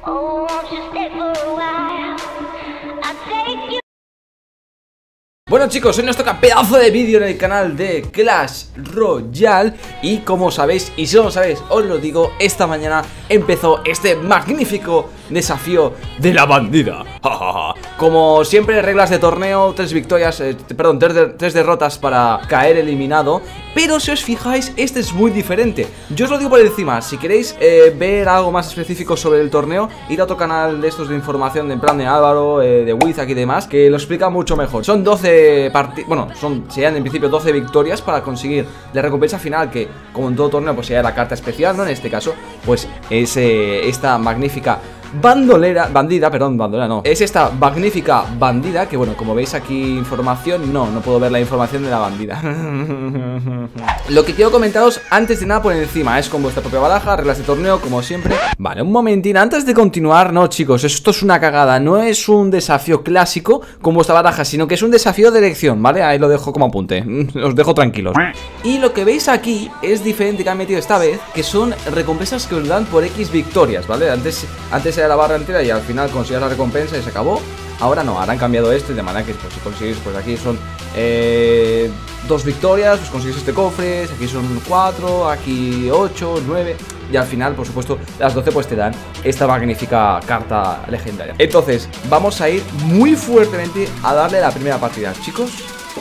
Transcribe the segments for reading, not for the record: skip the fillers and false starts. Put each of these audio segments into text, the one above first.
Oh, won't you stay for a while? I'll take you. Bueno chicos, hoy nos toca pedazo de vídeo en el canal de Clash Royale. Y como sabéis, y si no lo sabéis, os lo digo, esta mañana empezó este magnífico desafío de la bandida. Como siempre, reglas de torneo, 3 victorias, perdón, 3 derrotas para caer eliminado. Pero si os fijáis, este es muy diferente. Yo os lo digo por encima, si queréis ver algo más específico sobre el torneo, id a otro canal de estos de información, de en plan de Álvaro, de Wizak y demás, que lo explica mucho mejor. Son 12 partidas, bueno, serían en principio 12 victorias para conseguir la recompensa final, que como en todo torneo pues sería la carta especial, ¿no? En este caso pues es esta magnífica bandida, no, es esta magnífica bandida, que bueno, como veis aquí información, no puedo ver la información de la bandida. Lo que quiero comentaros antes de nada por encima es con vuestra propia baraja, reglas de torneo, como siempre. Vale, un momentín, antes de continuar, no chicos, esto es una cagada, no es un desafío clásico con vuestra baraja, sino que es un desafío de elección, ¿vale? Ahí lo dejo como apunte, os dejo tranquilos. Y lo que veis aquí es diferente que han metido esta vez, que son recompensas que os dan por X victorias, ¿vale? Antes era la barra entera y al final conseguías la recompensa y se acabó. Ahora no, ahora han cambiado esto, de manera que pues, si conseguís, pues aquí son 2 victorias, pues conseguís este cofre, aquí son 4, aquí 8, 9 y al final, por supuesto, las 12 pues te dan esta magnífica carta legendaria. Entonces, vamos a ir muy fuertemente a darle la primera partida, chicos.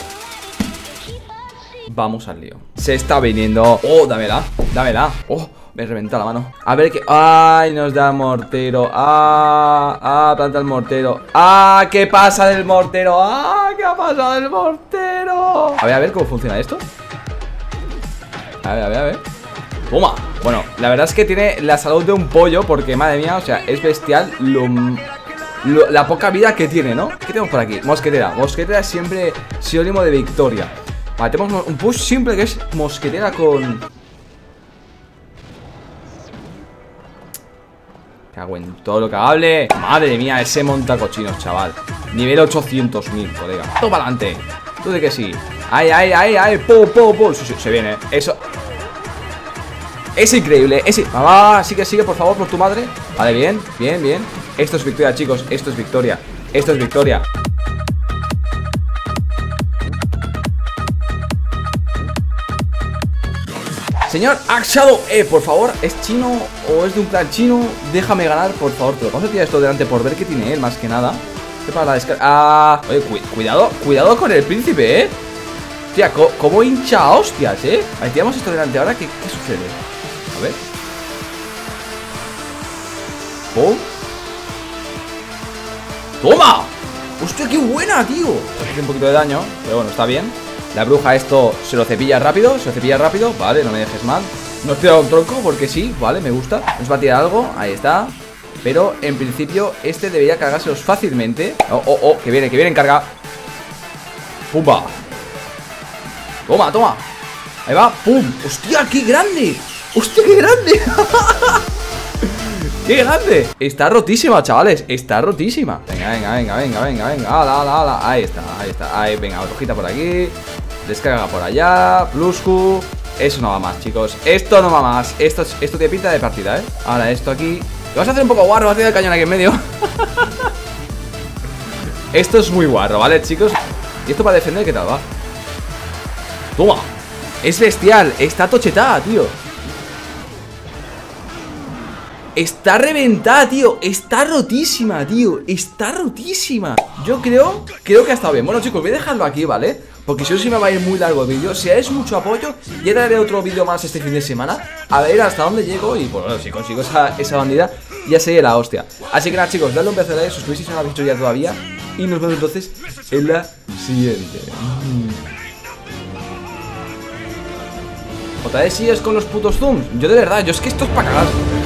Vamos al lío. Se está viniendo. Oh, dámela. Oh, me reventa la mano. A ver qué. Ay, nos da mortero. Planta el mortero. ¿Qué pasa del mortero? ¿Qué ha pasado del mortero? A ver cómo funciona esto. A ver. Toma. Bueno, la verdad es que tiene la salud de un pollo, porque madre mía, o sea, es bestial la poca vida que tiene, ¿no? ¿Qué tenemos por aquí? Mosquetera. Mosquetera es siempre sinónimo de victoria. Vale, tenemos un push simple que es mosquetera con... Cago en todo lo que hable. Madre mía, ese montacochinos, chaval. Nivel 800.000, colega. Todo para adelante. Tú de que sí. Ay. Sí, se viene. Eso. Es increíble. Mamá, sigue, por favor, por tu madre. Vale, bien. Esto es victoria, chicos. Esto es victoria. Señor Axado, por favor, ¿es chino o es de un clan chino? Déjame ganar, por favor. Te lo vamos a tirar esto delante por ver qué tiene él, más que nada. ¿Qué para la descarga? Oye, cuidado con el príncipe, Hostia, cómo hincha a hostias, Ahí tiramos esto delante. Ahora, ¿qué sucede? A ver. ¡Pum! ¡Toma! ¡Hostia, qué buena, tío! Hace un poquito de daño, pero bueno, está bien. La bruja esto se lo cepilla rápido. Vale, no me dejes mal. Nos tira un tronco porque sí, vale, me gusta. Nos va a tirar algo, ahí está. Pero en principio este debería cargárselos fácilmente. Oh, que viene en carga. Pumba. Toma. Ahí va, pum. Hostia, qué grande. ¡Qué grande! Está rotísima, chavales. Está rotísima. Venga. Ala. Ahí está. Ahí, venga, hojita por aquí. Descarga por allá. Pluscu. Eso no va más, chicos. Esto no va más. Esto tiene pinta de partida, Ahora esto aquí. Vamos a hacer un poco guarro. Vas a tirar el cañón aquí en medio. Esto es muy guarro, ¿vale, chicos? Y esto para defender, ¿qué tal va? Toma. Es bestial. Está tochetada, tío. Está reventada, tío. Está rotísima, tío. Yo creo que ha estado bien. Bueno, chicos, voy a dejarlo aquí, ¿vale? Porque si no, sí me va a ir muy largo el vídeo. Si dais mucho apoyo, ya daré otro vídeo más este fin de semana. A ver hasta dónde llego. Y bueno, si consigo esa bandida, ya sería la hostia. Así que nada, chicos, dadle un beso de like, suscribíos si no lo habéis hecho ya todavía. Y nos vemos entonces en la siguiente. ¿Otra vez sigues con los putos zooms? Yo de verdad, es que esto es para cagar.